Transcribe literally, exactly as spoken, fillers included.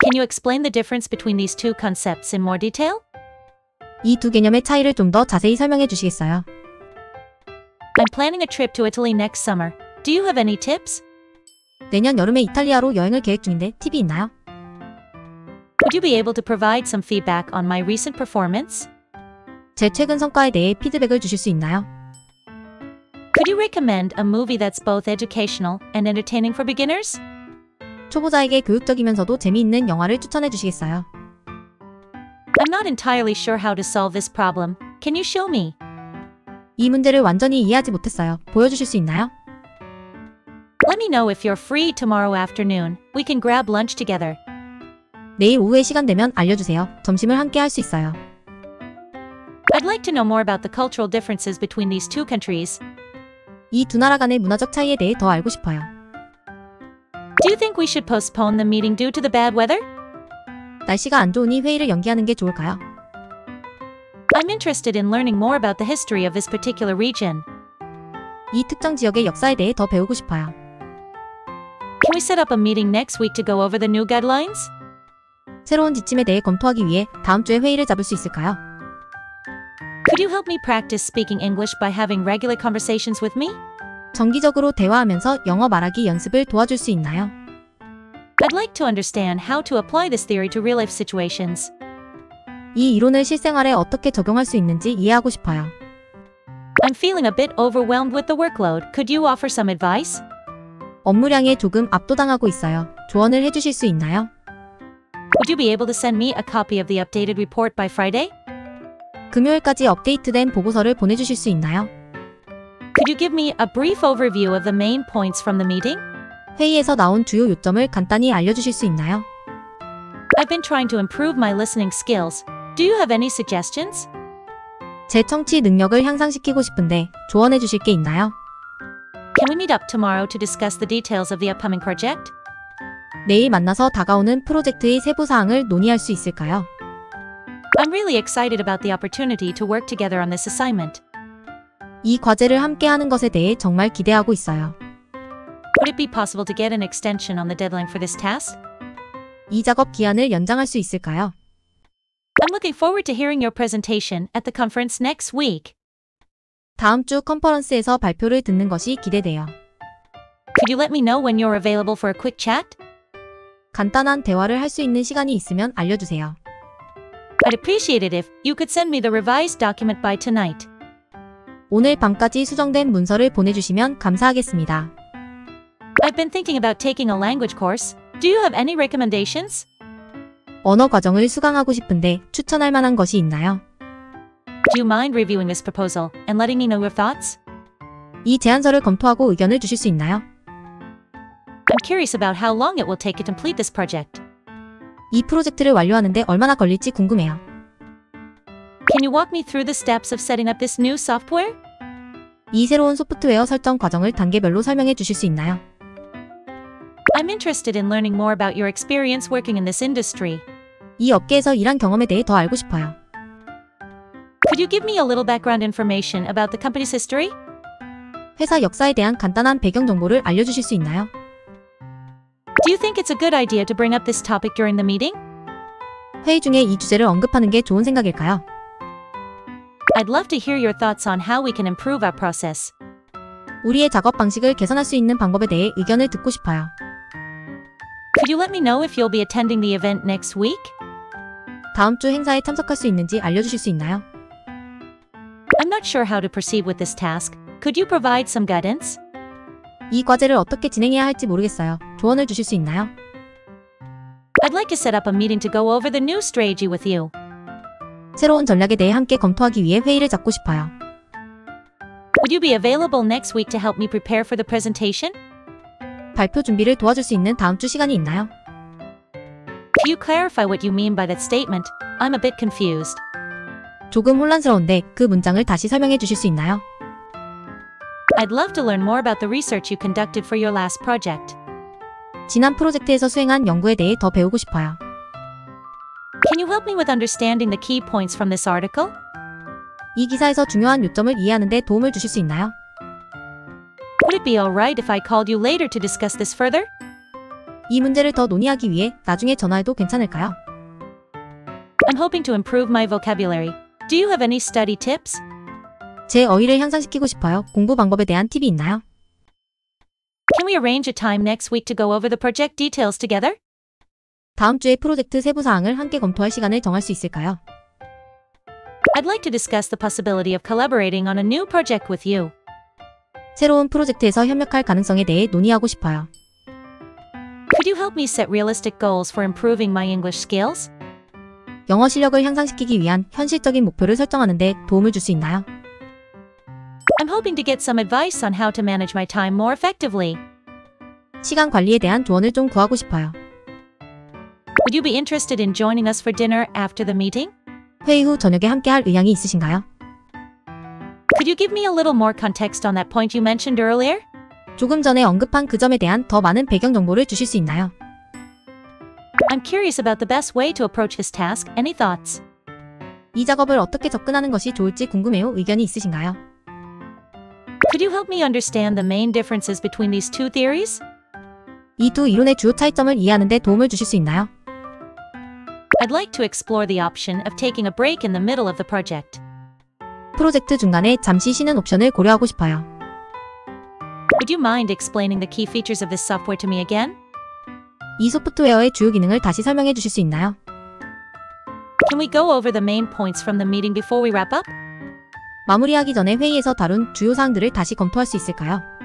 Can you explain the difference between these two concepts in more detail? 이 두 개념의 차이를 좀 더 자세히 설명해 주시겠어요? I'm planning a trip to Italy next summer. Do you have any tips? 내년 여름에 이탈리아로 여행을 계획 중인데 팁이 있나요? Would you be able to provide some feedback on my recent performance? 제 최근 성과에 대해 피드백을 주실 수 있나요? Could you recommend a movie that's both educational and entertaining for beginners? 초보자에게 교육적이면서도 재미있는 영화를 추천해 주시겠어요? I'm not entirely sure how to solve this problem. Can you show me? 이 문제를 완전히 이해하지 못했어요. 보여주실 수 있나요? Let me know if you're free tomorrow afternoon. We can grab lunch together. 내일 오후에 시간 되면 알려주세요. 점심을 함께 할 수 있어요. I'd like to know more about the cultural differences between these two countries. 이 두 나라 간의 문화적 차이에 대해 더 알고 싶어요. Do you think we should postpone the meeting due to the bad weather? 날씨가 안 좋으니 회의를 연기하는 게 좋을까요? I'm interested in learning more about the history of this particular region. 이 특정 지역의 역사에 대해 더 배우고 싶어요. Can we set up a meeting next week to go over the new guidelines? 새로운 지침에 대해 검토하기 위해 다음 주에 회의를 잡을 수 있을까요? Could you help me practice speaking English by having regular conversations with me? 정기적으로 대화하면서 영어 말하기 연습을 도와줄 수 있나요? I'd like to understand how to apply this theory to real-life situations. 이 이론을 실생활에 어떻게 적용할 수 있는지 이해하고 싶어요. I'm feeling a bit overwhelmed with the workload. Could you offer some advice? 업무량에 조금 압도당하고 있어요. 조언을 해주실 수 있나요? Would you be able to send me a copy of the updated report by Friday? 금요일까지 업데이트된 보고서를 보내주실 수 있나요? Could you give me a brief overview of the main points from the meeting? 회의에서 나온 주요 요점을 간단히 알려주실 수 있나요? I've been trying to improve my listening skills. Do you have any suggestions? 제 청취 능력을 향상시키고 싶은데 조언해 주실 게 있나요? Can we meet up tomorrow to discuss the details of the upcoming project? 내일 만나서 다가오는 프로젝트의 세부 사항을 논의할 수 있을까요? I'm really excited about the opportunity to work together on this assignment. 이 과제를 함께 하는 것에 대해 정말 기대하고 있어요. Would it be possible to get an extension on the deadline for this task? 이 작업 기한을 연장할 수 있을까요? I'm looking forward to hearing your presentation at the conference next week. 다음 주 컨퍼런스에서 발표를 듣는 것이 기대돼요. Could you let me know when you're available for a quick chat? 간단한 대화를 할 수 있는 시간이 있으면 알려주세요. I'd appreciate it if you could send me the revised document by tonight. 오늘 밤까지 수정된 문서를 보내주시면 감사하겠습니다. I've been thinking about taking a language course. Do you have any recommendations? 언어 과정을 수강하고 싶은데 추천할 만한 것이 있나요? Do you mind reviewing this proposal and letting me know your thoughts? 이 제안서를 검토하고 의견을 주실 수 있나요? I'm curious about how long it will take to complete this project. 이 프로젝트를 완료하는데 얼마나 걸릴지 궁금해요. Can you walk me through the steps of setting up this new software? 이 새로운 소프트웨어 설정 과정을 단계별로 설명해 주실 수 있나요? I'm interested in learning more about your experience working in this industry. 이 업계에서 일한 경험에 대해 더 알고 싶어요. Could you give me a little background information about the company's history? 회사 역사에 대한 간단한 배경 정보를 알려주실 수 있나요? Do you think it's a good idea to bring up this topic during the meeting? 회의 중에 이 주제를 언급하는 게 좋은 생각일까요? I'd love to hear your thoughts on how we can improve our process. 우리의 작업 방식을 개선할 수 있는 방법에 대해 의견을 듣고 싶어요. Could you let me know if you'll be attending the event next week? 다음 주 행사에 참석할 수 있는지 알려주실 수 있나요? I'm not sure how to proceed with this task. Could you provide some guidance? 이 과제를 어떻게 진행해야 할지 모르겠어요. 조언을 주실 수 있나요? I'd like to set up a meeting to go over the new strategy with you. 새로운 전략에 대해 함께 검토하기 위해 회의를 잡고 싶어요. Would you be available next week to help me prepare for the presentation? 발표 준비를 도와줄 수 있는 다음 주 시간이 있나요? Could you clarify what you mean by that statement? I'm a bit confused. 조금 혼란스러운데 그 문장을 다시 설명해 주실 수 있나요? I'd love to learn more about the research you conducted for your last project. 지난 프로젝트에서 수행한 연구에 대해 더 배우고 싶어요. Can you help me with understanding the key points from this article? 이 기사에서 중요한 요점을 이해하는 데 도움을 주실 수 있나요? Would it be alright if I called you later to discuss this further? 이 문제를 더 논의하기 위해 나중에 전화해도 괜찮을까요? I'm hoping to improve my vocabulary. Do you have any study tips? 제 어휘를 향상시키고 싶어요. 공부 방법에 대한 팁이 있나요? Can we arrange a time next week to go over the project details together? 다음 주에 프로젝트 세부 사항을 함께 검토할 시간을 정할 수 있을까요? I'd like to discuss the possibility of collaborating on a new project with you. 새로운 프로젝트에서 협력할 가능성에 대해 논의하고 싶어요. Could you help me set realistic goals for improving my English skills? 영어 실력을 향상시키기 위한 현실적인 목표를 설정하는 데 도움을 줄 수 있나요? I'm hoping to get some advice on how to manage my time more effectively. 시간 관리에 대한 조언을 좀 구하고 싶어요. Would you be interested in joining us for dinner after the meeting? 회의 후 저녁에 함께 할 의향이 있으신가요? Could you give me a little more context on that point you mentioned earlier? 조금 전에 언급한 그 점에 대한 더 많은 배경 정보를 주실 수 있나요? I'm curious about the best way to approach this task. Any thoughts? 이 작업을 어떻게 접근하는 것이 좋을지 궁금해요. 의견이 있으신가요? Could you help me understand the main differences between these two theories? 이 두 이론의 주요 차이점을 이해하는 데 도움을 주실 수 있나요? I'd like to explore the option of taking a break in the middle of the project. 프로젝트 중간에 잠시 쉬는 옵션을 고려하고 싶어요. Would you mind explaining the key features of this software to me again? 이 소프트웨어의 주요 기능을 다시 설명해 주실 수 있나요? Can we go over the main points from the meeting before we wrap up? 마무리하기 전에 회의에서 다룬 주요 사항들을 다시 검토할 수 있을까요?